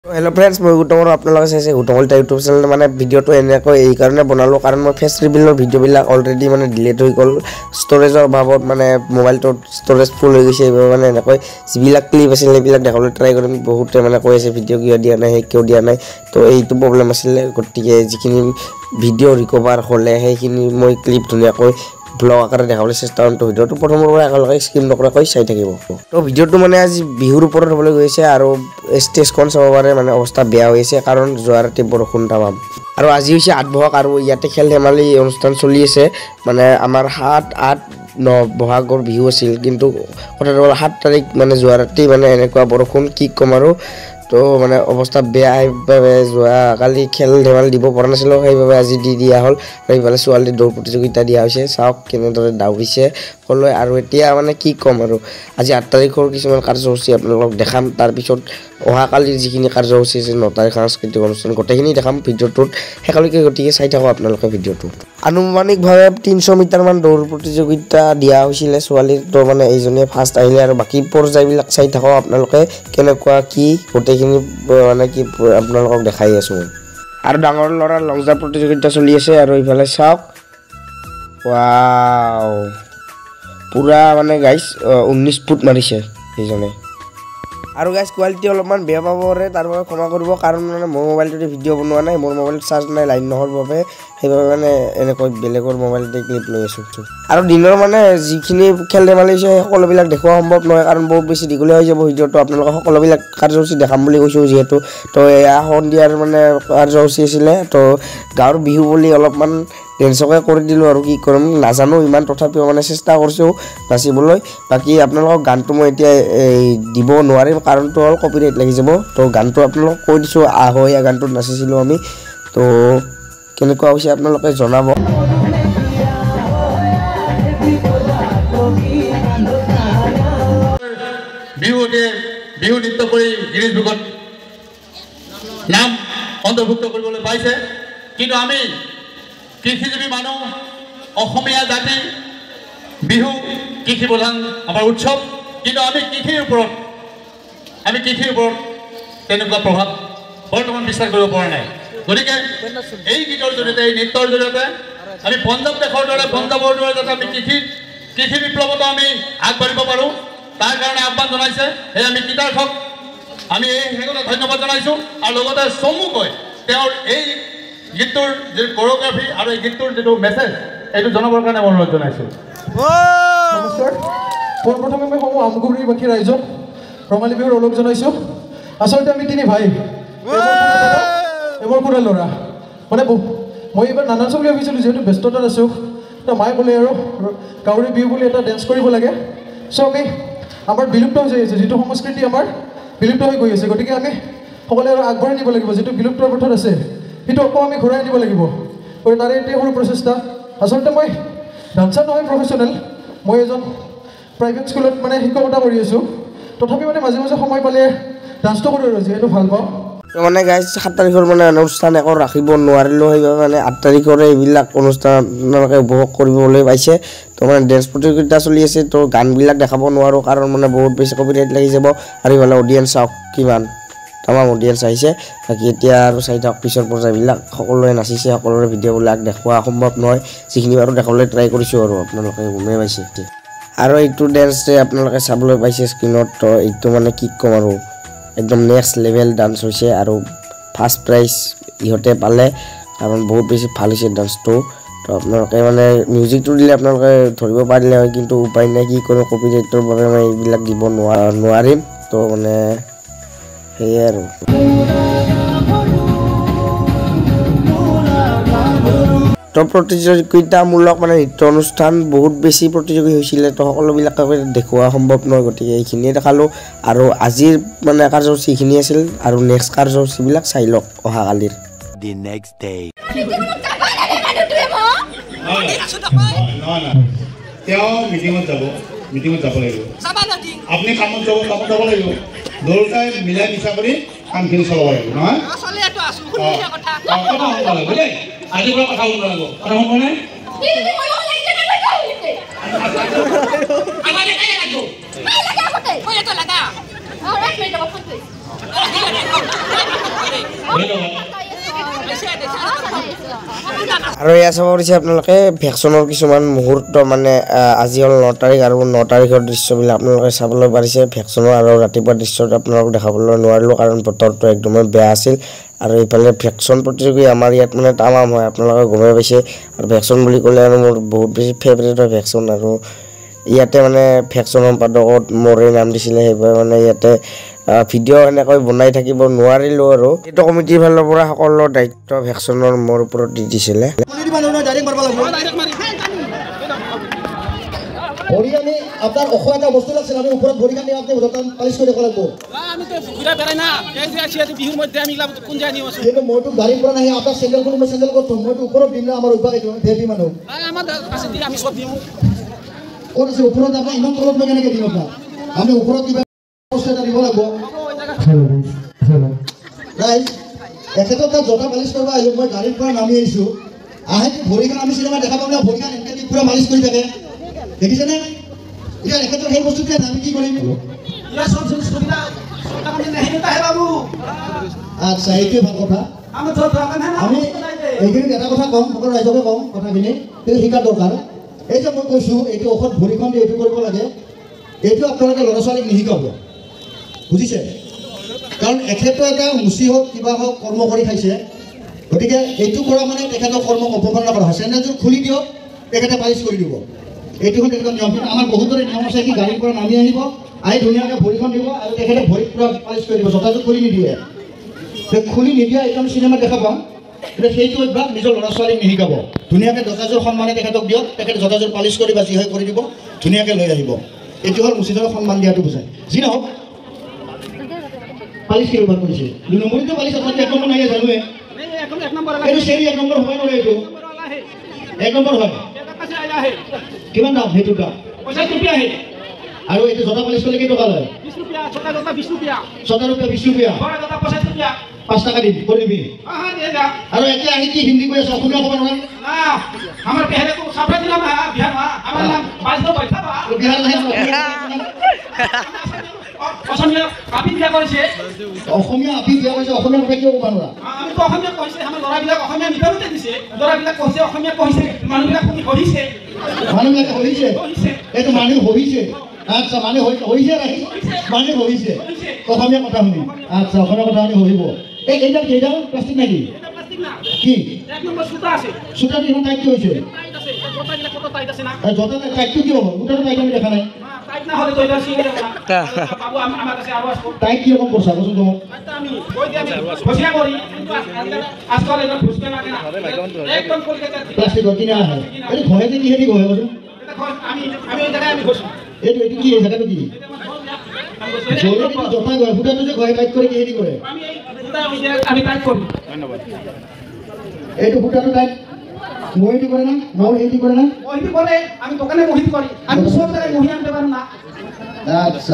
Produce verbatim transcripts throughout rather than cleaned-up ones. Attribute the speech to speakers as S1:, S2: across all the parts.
S1: Hello friends मैं गुटमर आपनालोके चाइছে গুটমল YouTube channel মানে ভিডিওটো এনেকৈ এই কাৰণে বনালো কাৰণ মই ফেস ৰিভিলৰ ভিডিওবিলাক অলৰেডি মানে ডিলিট হৈ গল ষ্টৰেজৰ অভাৱত মানে মোবাইলটো ষ্টৰেজ ফুল হৈ গৈছে মানে এনেকৈ যিবিলাক ক্লিপ আছিল এইবিলাক দেখাবলৈ ট্ৰাই কৰিম বহুতে মানে কৈ আছে ভিডিও কিয় দিয়া নাই কিয় দিয়া নাই তো এইটো প্ৰবলেম আছিল গতিকে যিখিনি ভিডিও ৰিকভাৰ হলে সেইখিনি মই ক্লিপ ধুনিয়াকৈ ব্লগ আকাৰে দেখাবলৈ চেষ্টা কৰিম তো ভিডিওটো প্ৰথমৰ পৰা একেলগে স্কিপ নকৰাকৈ চাই থাকিব তো ভিডিওটো মানে আজি বিহুৰ ওপৰত হ'বলৈ গৈছে আৰু ষ্টেজখন চাব পাৰে মানে অৱস্থা বেয়া হৈছে কাৰণ যোৱা ৰাতি বৰষুণ তামাম আৰু আজি হৈছে আঠ বহাগ আৰু ইয়াতে খেল ধেমালি অনুষ্ঠান চলি আছে মানে আমাৰ সাত আঠ ন বহাগৰ বিহু আছিল কিন্তু কথাটো হ'ল সাত তাৰিখ মানে যোৱা ৰাতি মানে এনেকুৱা বৰষুণ কি কম আৰু তো মানে অৱস্থা বেয়া হৈবে যোৱা কালি খেল ধেমালি দিব পৰা নাছিল সেইভাবে আজি দি দিয়া হল এইফালে ছোৱালী দৌৰ প্ৰতিযোগিতা দিয়া হৈছে চাওক কেনেদৰে দাউৰিছে কলৈ আৰু এতিয়া মানে কি কম আৰু আজি আঠ তাৰিখৰ কিছুমান কাৰ্যসূচী আপোনালোকক দেখাম তাৰ পিছত অহা কালিৰ যিখিনি কাৰ্যসূচী আছে ন তাৰিখ সাংস্কৃতিক অনুষ্ঠান গোটেইখিনি দেখাম ভিডিওটোত হেকালৈকে গতিকে চাই থাকক আপোনালোকে ভিডিওটো আনুমানিকভাৱে তিনিশ মিটাৰ মান দৌৰ প্ৰতিযোগিতা দিয়া হৈছিল ছোৱালীৰ তো মানে এইজনে ফাৰ্ষ্ট আহিলে আৰু বাকি পৰ্যায়বিলাক চাই থাকক আপোনালোকে কেনেকুৱা কি গোটেইখিনি মানে কি আপোনালোকক দেখাই আছো আৰু ডাঙৰ লৰা লং জাম্প প্ৰতিযোগিতা চলি আছে আৰু ইফালে চাওক ওয়াও পুৰা মানে গাইস ঊনৈশ ফুট মাৰিছে এইজনে আৰু গাইস কোৱালিটি অলপমান বেয়া পাবৰে তাৰ বাবে ক্ষমা কৰিব কাৰণ মানে মোৰ মোবাইলটোতে ভিডিও বনোৱা নাই মোৰ মোবাইলত চাৰ্জ নাই লাইন নহৰ বাবে সেইবাবে মানে এনেকৈ বেলেগৰ মোবাইলতে ক্লিপ লৈ আছো আৰু দিনৰ মানে যিখিনি খেল ধেমালি আছে সকলোবিলাক দেখুৱা সম্ভৱ নহয় কাৰণ বহুত বেছি দীঘলীয়া হৈ যাব ভিডিওটো আপোনালোকক সকলোবিলাক কাৰ্যসূচী দেখাম বুলি কৈছো যেহেতু তো এয়া সন্ধিয়াৰ মানে কাৰ্যসূচী আছিল তো গাঁৱৰ বিহু বুলি অলপমান ডেন্সকে কৰি দিলো আৰু কি কৰিম নাজানো ইমান তথাপিও মানে চেষ্টা কৰিছো নাচিবলৈ বাকি আপোনালোকক গানটো মই এতিয়া দিব নোৱাৰিম কাৰণটো হ'ল কপিৰাইট লাগি যাব তো গানটো আপোনালোকক কৈ দিছো আহয়া গানটো নাচিছিলো আমি তো কেনেকুৱা হৈছে আপোনালোকে জনাব
S2: বিহুতে বিহু নৃত্য কৰি গিৰিজ বুকত নাম অন্তৰ্ভুক্ত কৰিবলৈ পাইছে কিন্তু আমি কৃষিজীৱী মানুহ অসমীয়া জাতি বিহু কৃষি প্ৰধান আমাৰ উৎসৱ কিন্তু আমি কৃষিৰ ওপৰত আমি কৃষিৰ ওপৰত তেনেকুৱা প্ৰভাৱ বৰ্তমান বিশ্বাস কৰিব পৰা নাই গতিকে এই গীতৰ জৰিয়তে এই নৃত্যৰ জৰিয়তে আমি পঞ্জাৱ দেশৰ দৰে পঞ্জাৱৰ দৰে যাতে আমি কৃষি কৃষি বিপ্লৱতো আমি আগবাঢ়িব পাৰোঁ তাৰ কাৰণে আহ্বান জনাইছে সেই আমি কৃতাৰ্থক আমি এই সেইকাৰণে ধন্যবাদ জনাইছোঁ আৰু লগতে চমুকৈ তেওঁৰ এই গীতটোৰ যি কোৰিওগ্ৰাফি আৰু এই গীতটোৰ যিটো মেছেজ এইটো জনাবৰ কাৰণে অনুৰোধ জনাইছোঁ
S3: নমস্কাৰ পোনপ্ৰথমে মই সমূহ আমগুৰিবাসী ৰাইজক ৰঙালী বিহুৰ ওলগ জনাইছোঁ আচলতে আমি তিনি ভাই এবৰ পুৰা ল'ৰা মানে মই এইবাৰ নানান বুলি ভাবিছিলোঁ যিহেতু ব্যস্ততাত আছোঁ তো মায়ে ক'লে আৰু গাঁৱৰে বিহু বুলি এটা ডেন্স কৰিব লাগে চ' আমি আমাৰ বিলুপ্ত হৈ যাই আছে যিটো সংস্কৃতি আমাৰ বিলুপ্ত হৈ গৈ আছে গতিকে আমি সকলোৱে আৰু আগবঢ়াই নিব লাগিব যিটো বিলুপ্তৰ পথত আছে সেইটো আকৌ আমি ঘূৰাই আনিব লাগিব গতিকে তাৰে এটাই সৰু প্ৰচেষ্টা আচলতে মই ডান্সাৰ নহয় প্ৰফেশ্যনেল মই এজন প্ৰাইভেট স্কুলত মানে শিক্ষকতা কৰি আছোঁ তথাপি মানে মাজে মাজে সময় পালে ডান্সটো কৰোঁ আৰু যিহেতু ভাল পাওঁ
S1: মানে গাইজ সাত তাৰিখৰ মানে অনুষ্ঠান একো ৰাখিব নোৱাৰিলোঁ সেইবাবে মানে আঠ তাৰিখৰে এইবিলাক অনুষ্ঠান আপোনালোকে উপভোগ কৰিবলৈ পাইছে তো মানে ডেন্স প্ৰতিযোগিতা চলি আছে তো গানবিলাক দেখাব নোৱাৰোঁ কাৰণ মানে বহুত বেছি কপিৰাইট লাগি যাব আৰু ইফালে অডিয়েঞ্চ চাওক কিমান তামাম অডিয়েঞ্চ আহিছে বাকী এতিয়া আৰু চাই থাকক পিছৰ পৰ্যায়বিলাক সকলোৱে নাচিছে সকলোৰে ভিডিঅ'বিলাক দেখুওৱা সম্ভৱ নহয় যিখিনি বাৰু দেখাবলৈ ট্ৰাই কৰিছোঁ আৰু আপোনালোকে গমেই পাইছে আৰু এইটো ডেন্স আপোনালোকে চাবলৈ পাইছে স্ক্ৰীণত তো এইটো মানে কি ক'ম আৰু একদম নেক্সট লেভেল ডান্স হৈছে আৰু ফাৰ্ষ্ট প্ৰাইজ ইহঁতে পালে কাৰণ বহুত বেছি ভাল হৈছে ডান্সটো তো আপোনালোকে মানে মিউজিকটো দিলে আপোনালোকে ধৰিব পাৰিলে হয় কিন্তু উপায় নাই কি কৰোঁ কপিৰাইটৰ বাবে মই এইবিলাক দিব নোৱাৰিম তো মানে সেয়াই আৰু তো প্ৰতিযোগিতামূলক মানে নৃত্য অনুষ্ঠান বহুত বেছি প্ৰতিযোগী হৈছিলে তো সকলোবিলাকে দেখুওৱা সম্ভৱ নহয় গতিকে এইখিনিয়ে দেখালোঁ আৰু আজিৰ মানে কাৰ্যসূচী এইখিনি আছিল আৰু নেক্সট কাৰ্যসূচীবিলাক চাই লওক অহাকালিৰ
S4: The next day.
S5: তেওঁ মিটিঙত যাব মিটিঙত যাব লাগিব আপুনি কামত যাব কামত যাব লাগিব দুয়োটাই মিলাই মিছা কৰি কামখিনি চলাব লাগিব নহয় আজিৰ পৰা কথা শুনিব লাগিব কথা শুনিবনে
S1: আৰু এয়া চাব পাৰিছে আপোনালোকে ভেকচিনৰ কিছুমান মুহূৰ্ত মানে আজি হ'ল ন তাৰিখ আৰু ন তাৰিখৰ দৃশ্যবিলাক আপোনালোকে চাবলৈ পাৰিছে ভেকচিনৰ আৰু ৰাতিপুৱা দৃশ্যটো আপোনালোকক দেখাবলৈ নোৱাৰিলোঁ কাৰণ বতৰটো একদমেই বেয়া আছিল আৰু এইফালে ভেকচিন প্ৰতিযোগী আমাৰ ইয়াত মানে তামাম হয় আপোনালোকে গমেই পাইছে আৰু ভেকচিন বুলি ক'লে আৰু মোৰ বহুত বেছি ফেভৰেট হয় ভেকচিন আৰু ইয়াতে মানে ভেকচিন সম্পাদকত মোৰে নাম দিছিলে সেইবাবে মানে ইয়াতে ভিডিঅ' এনেকৈ বনাই থাকিব নোৱাৰিলোঁ আৰু এইটো কমিটিৰ ফালৰ পৰা সকলো দায়িত্ব ভেকচিনৰ মোৰ ওপৰত দি দিছিলে
S4: ভৰি আমি আপোনাৰ অস এটা বস্তু লাগছিল আমি ওপৰত ভৰি কাটি আপুনি বৰ্তমান পালিচ কৰি দেখুৱাব লাগিব কিন্তু মইতো গাড়ীৰ পৰা নাহি আপোনাৰ চেণ্ডেল কোনো মই চেণ্ডেল ক'ত থ'ম মইতো ওপৰত দিম না আমাৰ অভ্যাস এইটো ভেপি মানুহ ক'ত আছে ওপৰত আপোনাৰ ইমান তলত মই কেনেকৈ দিম আপোনাক আমি ওপৰত কিবা বস্তু এটা দিব লাগিব ৰাইট এখেতক তাত জোতা পালিচ কৰিব আহিলোঁ মই গাড়ীৰ পৰা নামি আহিছোঁ আহে ভৰিখন আমি চিনেমা দেখা পাওঁ না ভৰিখন এনেকৈ দি পূৰা মালিচ কৰি থাকে দেখিছেনে এতিয়া এখেতৰ সেই বস্তুটোৱে আমি কি কৰিম আচ্ছা এইটোৱে ভাল কথা আমি এইখিনিত এটা কথা কওঁ সকলো ৰাইজকে কওঁ কথাখিনি কিন্তু শিকাৰ দৰকাৰ এই যে মই কৈছোঁ এইটো ঔষধ ভৰিখন দি এইটো কৰিব লাগে এইটো আপোনালোকে ল'ৰা ছোৱালীক নিশিকাব বুজিছে কাৰণ এখেতো এটা মুচি হওক কিবা হওক কৰ্ম কৰি খাইছে গতিকে এইটো কৰা মানে তেখেতক কৰ্মক অপমাননা কৰা হয় চেণ্ডেলযোৰ খুলি দিয়ক তেখেতে পালিচ কৰি দিব এইটো হ'ল তেখেতৰ নিয়ম কিন্তু আমাৰ বহুতৰে নিয়ম আছে কি গাড়ীৰ পৰা নামি আহিব আহি ধুনীয়াকৈ ভৰিখন দিব আৰু তেখেতে ভৰিত পূৰা পালিচ কৰি দিব জোতাযোৰ খুলি নিদিয়ে খুলি নিদিয়া এইটো আমি চিনেমা দেখা পাওঁ কিন্তু সেইটো অভ্যাস নিজৰ ল'ৰা ছোৱালীক নিশিকাব ধুনীয়াকৈ জোতাযোৰ সন্মানে তেখেতক দিয়ক তেখেতে জোতাযোৰ পালিচ কৰি বা যি হয় কৰি দিব ধুনীয়াকৈ লৈ আহিব এইটো হ'ল মুচিদৰ সন্মান দিয়াটো বুজায় যি নহওক পালিচ কি অভ্যাস কৰিছে দুই নম্বৰটো পালিচ আপোনালোকে এক নম্বৰ নাহে জানোৱে এইটো চেৰি এক নম্বৰ হয় নহয় এইটো এক নম্বৰ হয় কিমান দাম সেইটো দাম আৰু এইটো জোতা পালিচ কৰিলে কেই টকা লয় ছটা ৰুপিয়া বিশ ৰুপিয়া পাঁচ টকা দিবি কৰি দিবি আৰু এতিয়া আহি কি হিন্দী কৈ আছে অসমীয়া ক'ব নোৱাৰে বিহাৰ নাহে অসমীয়া আপি দিয়া কৰিছে অসমীয়া আপি দিয়া কৰিছে অসমীয়া কথা কিয় ক'ব নোৱাৰা আমি তো অসমীয়া কৈছে আমাৰ ল'ৰাবিলাক অসমীয়া মিটাৰতে দিছে ল'ৰাবিলাক কৈছে অসমীয়া কৈছে মানুহবিলাক শুনি হৰিছে মানুহবিলাকে হৰিছে এইটো মানুহ হৰিছে আচ্ছা মানুহ হৰিছে নাই মানুহ হৰিছে অসমীয়া কথা শুনি আচ্ছা অসমীয়া কথা শুনি হৰিব এই এইডাল কেইডাল প্লাষ্টিক নেকি কি চুটাটো ইমান টাইট হৈছে জোতা টাইটটো কি হ'ব গোটাটো টাইট আমি দেখা নাই তাই কি রকম করছা বসুন তোমার প্লাস্টিক কিনা আহে এই ঘরেতে কি হেৰি গহে বসুন এইটো এইটো কি এই জায়গাটো কি জলে কিন্তু জোতা গহে ফুটাটো যে গহে টাইট করে কি হেৰি কৰে এইটো ফুটাটো টাইট মহিতি করে না মহ হেৰি করে না মহিতি করে আমি দোকানে মহিতি করি আমি সব জায়গায় মহি আনতে পারব না আচ্ছা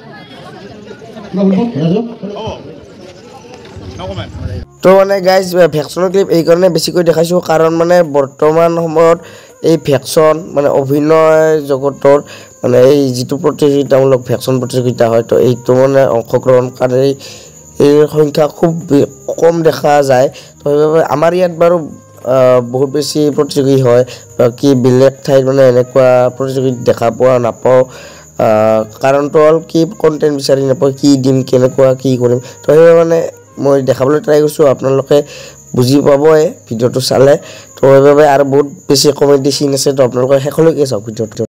S1: তো মানে গাইজ ভেকচিনৰ ক্লিপ এইকাৰণে বেছিকৈ দেখাইছোঁ কাৰণ মানে বৰ্তমান সময়ত এই ভেকচিন মানে অভিনয় জগতৰ মানে এই যিটো প্ৰতিযোগিতামূলক ভেকচিন প্ৰতিযোগিতা হয় তো এইটো মানে অংশগ্ৰহণকাৰী এই সংখ্যা খুব কম দেখা যায় তো সেইবাবে আমাৰ ইয়াত বাৰু বহুত বেছি প্ৰতিযোগী হয় কি বেলেগ ঠাইত মানে এনেকুৱা প্ৰতিযোগী দেখা পোৱা নাপাওঁ কাৰণটো হ'ল কি কণ্টেণ্ট বিচাৰি নাপাওঁ কি দিম কেনেকুৱা কি কৰিম তো সেইবাবে মানে মই দেখাবলৈ ট্ৰাই কৰিছোঁ আপোনালোকে বুজি পাবই ভিডিঅ'টো চালে তো সেইবাবে আৰু বহুত বেছি কমেডি চিন আছে তো আপোনালোকে শেষলৈকে চাওক ভিডিঅ'টো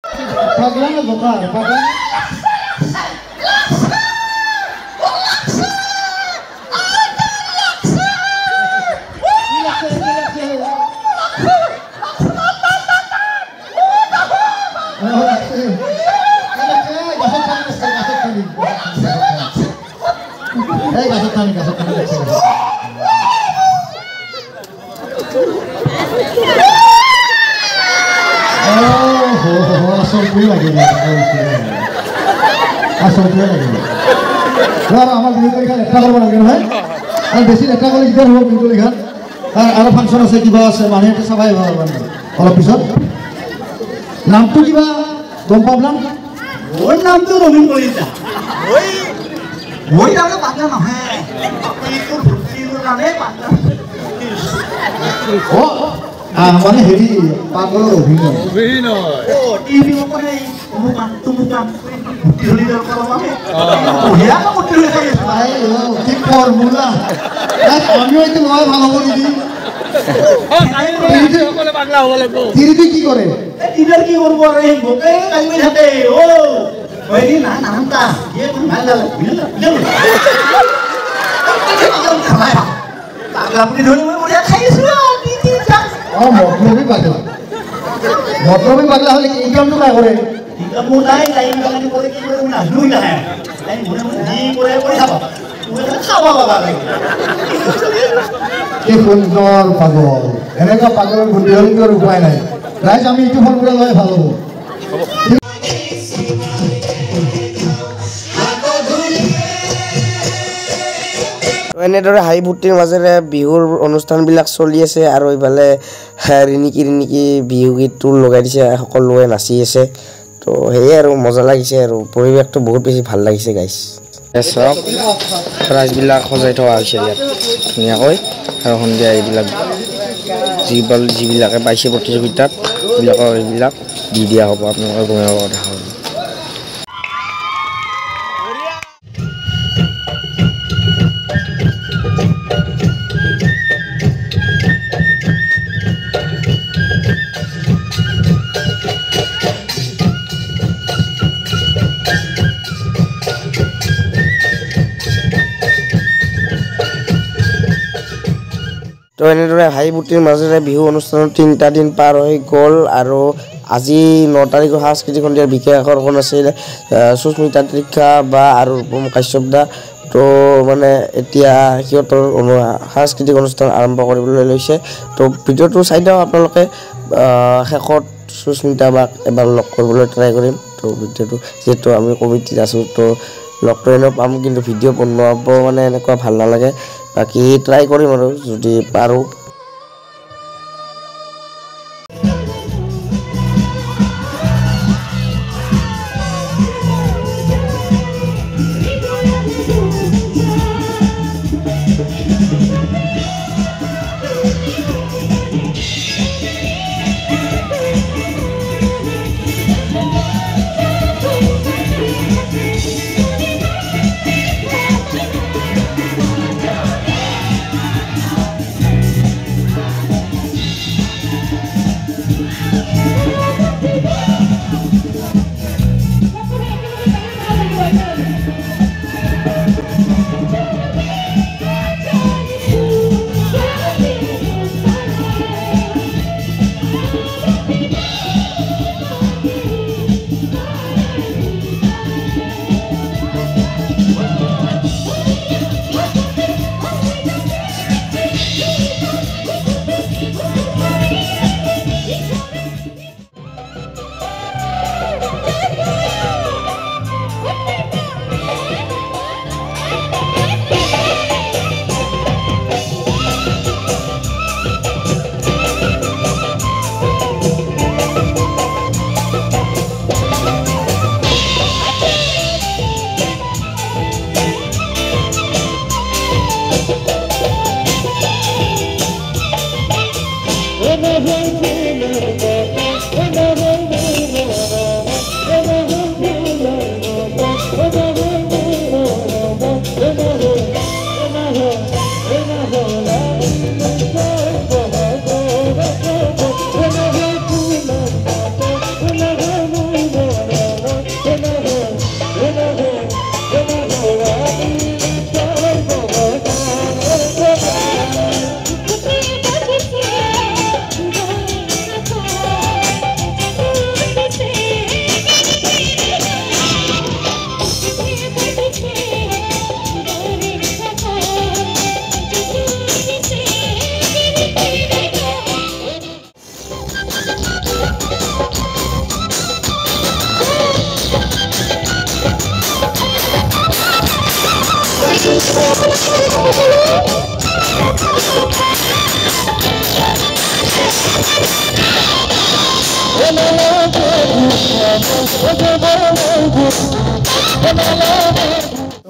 S4: এই গাছত টানি গাছত টানি আসলটোৱে লাগে আসলটোৱে লাগে আমাৰ বিহু পৰীক্ষা লেখা কৰিব লাগে নহয় আৰু বেছি লেখা কৰিলে কিমান হ'ব বিহু পৰীক্ষাত আৰু ফাংচন আছে কিবা আছে মানুহে এটা চাবাই অলপ পিছত নামটো কিবা গম পাম নাম মোৰ নামটো ৰবীন কলিতা মই তাৰমানে পাগলা নহয় এইটো ভক্তিৰ কাৰণে পাগলা অ মানে হেৰি পাগলৰ অভিনয় অভিনয় অ টিভি মানে মোক তুমি কাম ভক্তি হলি দৰকাৰ মানে বঢ়িয়া ভক্তি হলি আই ও কি ফৰ্মুলা আমিও এইটো নহয় ভাল হ'ব নেকি সকলে পাগলা হ'ব লাগিব তিৰিবি কি কৰে তিৰিৰ কি কৰিব আৰু এই ভোকে কালি থাকে ও ওই না নামটা ये तुम ভাল লাগে পাগলা বুলি ধৰি মই বঢ়িয়া খাইছো তিতি যা অ মতলবি পাগলা মতলবি পাগলা হলে কি কামটো কাই কৰে ইকামো নাই টাইম কালি করে কি করে না দুই না তাই মনে মনে জি করে করে খাবা তুমি খাবা বাবা কি সুন্দর পাগল এনেকা পাগলের বুদ্ধি হলে কি উপায় নাই রাইজ আমি ইটো ফর্মুলা লয় ভালো হবো
S1: এনেদৰে হাঁহি ফূৰ্তিৰ মাজেৰে বিহুৰ অনুষ্ঠানবিলাক চলি আছে আৰু এইফালে ৰিণিকি ৰিণিকি বিহু গীতটো লগাই দিছে সকলোৱে নাচি আছে তো সেয়ে আৰু মজা লাগিছে আৰু পৰিৱেশটো বহুত বেছি ভাল লাগিছে গাইছ চাওক প্ৰাইজবিলাক সজাই থোৱা হৈছে ইয়াত ধুনীয়াকৈ আৰু সন্ধিয়া এইবিলাক যিবিলাক যিবিলাকে পাইছে প্ৰতিযোগিতাত এইবিলাকৰ এইবিলাক দি দিয়া হ'ব আপোনালোকে গমে পাব দেখা হ'ব তো এনেদৰে হাঁহি ফূৰ্তিৰ মাজেৰে বিহু অনুষ্ঠানত তিনিটা দিন পাৰ হৈ গ'ল আৰু আজি ন তাৰিখৰ সাংস্কৃতিক সন্ধিয়াৰ বিশেষ আকৰ্ষণ আছিল সুস্মিতা ত্ৰিখা বা আৰু ৰূপম কাশ্যপ দা তো মানে এতিয়া সিহঁতৰ সাংস্কৃতিক অনুষ্ঠান আৰম্ভ কৰিবলৈ লৈছে তো ভিডিঅ'টো চাই দিয়ক আপোনালোকে শেষত সুস্মিতা বাক এবাৰ লগ কৰিবলৈ ট্ৰাই কৰিম তো ভিডিঅ'টো যিহেতু আমি কমিটিত আছোঁ তো লগ কৰি নাপাম কিন্তু ভিডিঅ' বনোৱাব মানে এনেকুৱা ভাল নালাগে বাকি ট্ৰাই কৰিম আৰু যদি পাৰোঁ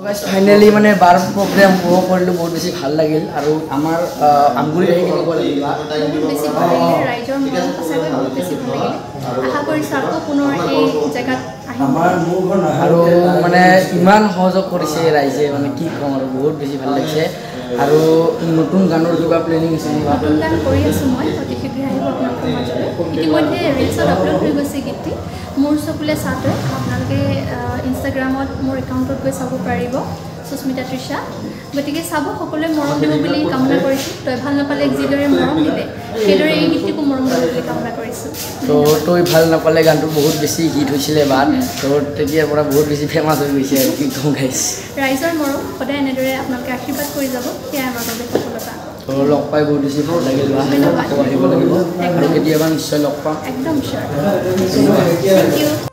S6: ফাইনেলি মানে বাৰ প্ৰগ্ৰেম উপভোগ কৰিলোঁ বহুত বেছি ভাল লাগিল আৰু আমাৰ আমগুৰিত আহি কেনেকুৱা লাগিল
S7: বহুত বেছি ভাল লাগিলে ৰাইজৰ মন সঁচাকৈ বহুত বেছি ভাল লাগিলে আশা কৰিছোঁ আকৌ পুনৰ এই জেগাত আহিম
S6: আৰু মানে ইমান সহযোগ কৰিছে ৰাইজে মানে কি ক'ম আৰু বহুত বেছি ভাল লাগিছে আৰু নতুন গানৰ কিবা প্লেনিং আছে নেকি
S7: নতুন গান কৰি আছোঁ মই অতি শীঘ্ৰে আহিব আপোনালোকৰ মাজলৈ ইতিমধ্যে ৰিলছত আপলোড হৈ গৈছে গীতটি মোৰ চকুলে চাওঁতে আপোনালোকে ইনষ্টাগ্ৰামত মোৰ একাউণ্টত গৈ চাব পাৰিব সুস্মিতা তৃষা গতিকে চাব সকলোৱে মৰম দিব বুলি কামনা কৰিছোঁ তই ভাল নাপালে যিদৰে মৰম দিলে সেইদৰে এই গীতটিকো মৰম দিব বুলি কামনা কৰিছোঁ
S6: তো তই ভাল নাপালে গানটো বহুত বেছি হিট হৈছিলে বাট তো তেতিয়াৰ পৰা বহুত বেছি ফেমাছ হৈ গৈছে আৰু কি ক'ম গাইছ
S7: ৰাইজৰ মৰম সদায় এনেদৰে আপোনালোকে আশীৰ্বাদ কৰি যাব সেয়াই আমাৰ বাবে সফলতা
S6: তো লগ পাই বহুত বেছি ভাল লাগিল বা
S7: ধন্যবাদ
S6: আহিব লাগিব আৰু কেতিয়াবা নিশ্চয় লগ পাম
S7: একদম চিয়'ৰ থেংক ইউ